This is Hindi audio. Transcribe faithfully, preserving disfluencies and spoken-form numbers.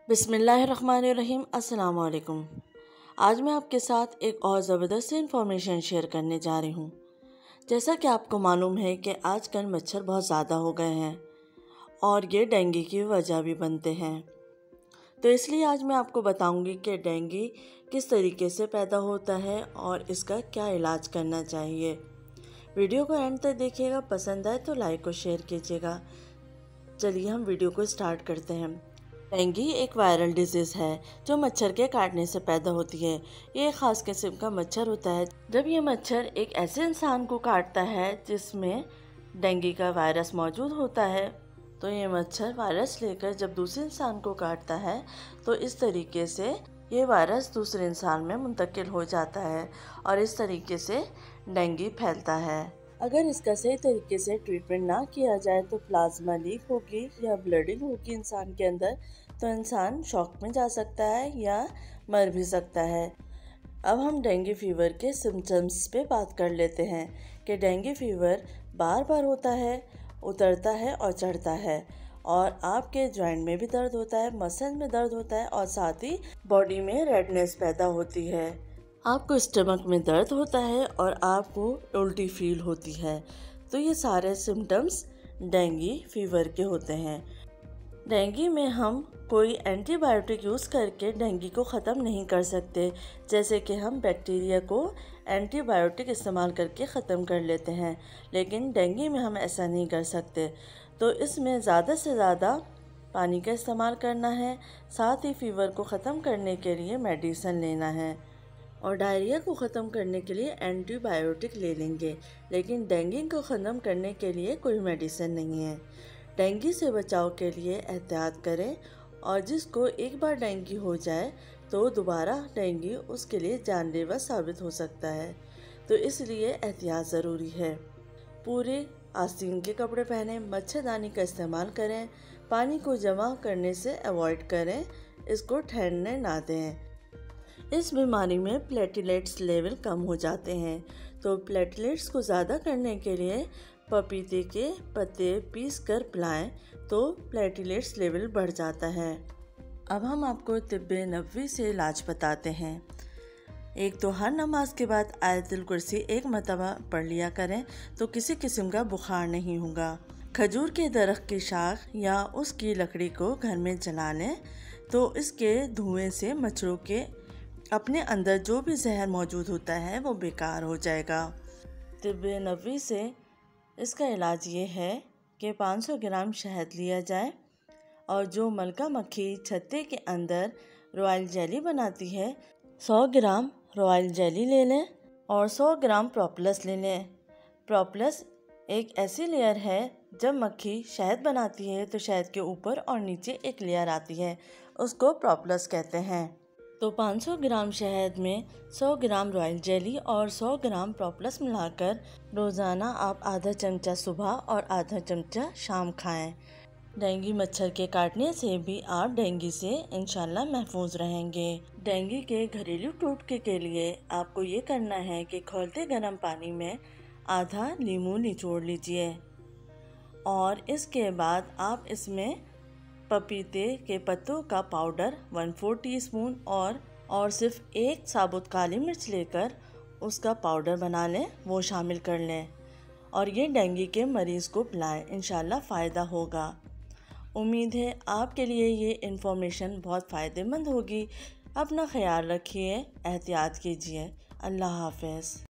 बिस्मिल्लाहिर्रहमानिर्रहीम। अस्सलाम वालेकुम। आज मैं आपके साथ एक और ज़बरदस्त इन्फॉर्मेशन शेयर करने जा रही हूँ। जैसा कि आपको मालूम है कि आजकल मच्छर बहुत ज़्यादा हो गए हैं और ये डेंगू की वजह भी बनते हैं। तो इसलिए आज मैं आपको बताऊंगी कि डेंगू किस तरीके से पैदा होता है और इसका क्या इलाज करना चाहिए। वीडियो को एंड तक देखिएगा, पसंद आए तो लाइक और शेयर कीजिएगा। चलिए हम वीडियो को स्टार्ट करते हैं। डेंगू एक वायरल डिजीज़ है जो मच्छर के काटने से पैदा होती है। ये एक ख़ास किस्म का मच्छर होता है। जब ये मच्छर एक ऐसे इंसान को काटता है जिसमें डेंगू का वायरस मौजूद होता है, तो ये मच्छर वायरस लेकर जब दूसरे इंसान को काटता है तो इस तरीके से ये वायरस दूसरे इंसान में मुंतकिल हो जाता है और इस तरीके से डेंगू फैलता है। अगर इसका सही तरीके से ट्रीटमेंट ना किया जाए तो प्लाज्मा लीक होगी या ब्लीडिंग होगी इंसान के अंदर, तो इंसान शॉक में जा सकता है या मर भी सकता है। अब हम डेंगू फीवर के सिम्टम्स पे बात कर लेते हैं कि डेंगू फीवर बार बार होता है, उतरता है और चढ़ता है और आपके जॉइंट में भी दर्द होता है, मसल में दर्द होता है और साथ ही बॉडी में रेडनेस पैदा होती है। आपको स्टमक में दर्द होता है और आपको उल्टी फील होती है। तो ये सारे सिम्टम्स डेंगू फीवर के होते हैं। डेंगू में हम कोई एंटीबायोटिक यूज़ करके डेंगू को ख़त्म नहीं कर सकते, जैसे कि हम बैक्टीरिया को एंटीबायोटिक इस्तेमाल करके ख़त्म कर लेते हैं, लेकिन डेंगू में हम ऐसा नहीं कर सकते। तो इसमें ज़्यादा से ज़्यादा पानी का इस्तेमाल करना है, साथ ही फ़ीवर को ख़त्म करने के लिए मेडिसिन लेना है और डायरिया को ख़त्म करने के लिए एंटीबायोटिक ले लेंगे, लेकिन डेंगू को ख़त्म करने के लिए कोई मेडिसिन नहीं है। डेंगू से बचाव के लिए एहतियात करें और जिसको एक बार डेंगू हो जाए तो दोबारा डेंगू उसके लिए जानलेवा साबित हो सकता है, तो इसलिए एहतियात ज़रूरी है। पूरे आस्तीन के कपड़े पहनें, मच्छरदानी का इस्तेमाल करें, पानी को जमा करने से अवॉइड करें, इसको ठहरने ना दें। इस बीमारी में प्लेटलेट्स लेवल कम हो जाते हैं, तो प्लेटलेट्स को ज़्यादा करने के लिए पपीते के पत्ते पीस कर पिलाएं तो प्लेटलेट्स लेवल बढ़ जाता है। अब हम आपको तिब्बे नबवी से इलाज बताते हैं। एक तो हर नमाज के बाद आयतुल कुर्सी एक मरतबा पढ़ लिया करें तो किसी किस्म का बुखार नहीं होगा। खजूर के दरख्त की शाख या उसकी लकड़ी को घर में जला लें तो इसके धुएं से मच्छरों के अपने अंदर जो भी जहर मौजूद होता है वो बेकार हो जाएगा। तिब्बे नबवी से इसका इलाज ये है कि पाँच सौ ग्राम शहद लिया जाए और जो मलका मक्खी छत्ते के अंदर रॉयल जेली बनाती है, सौ ग्राम रॉयल जेली ले लें और सौ ग्राम प्रोपोलिस ले लें। प्रोपोलिस एक ऐसी लेयर है, जब मक्खी शहद बनाती है तो शहद के ऊपर और नीचे एक लेयर आती है, उसको प्रोपोलिस कहते हैं। तो पाँच सौ ग्राम शहद में सौ ग्राम रॉयल जेली और सौ ग्राम प्रोपोलिस मिलाकर रोज़ाना आप आधा चमचा सुबह और आधा चमचा शाम खाएं। डेंगू मच्छर के काटने से भी आप डेंगू से इंशाल्लाह महफूज रहेंगे। डेंगू के घरेलू टोटके के लिए आपको ये करना है कि खौलते गर्म पानी में आधा नींबू निचोड़ लीजिए और इसके बाद आप इसमें पपीते के पत्तों का पाउडर वन फोर टीस्पून और और सिर्फ एक साबुत काली मिर्च लेकर उसका पाउडर बना लें, वो शामिल कर लें और ये डेंगू के मरीज़ को पिलाएं, इंशाल्लाह फ़ायदा होगा। उम्मीद है आपके लिए ये इन्फॉर्मेशन बहुत फ़ायदेमंद होगी। अपना ख्याल रखिए, एहतियात कीजिए। अल्लाह हाफ़िज़।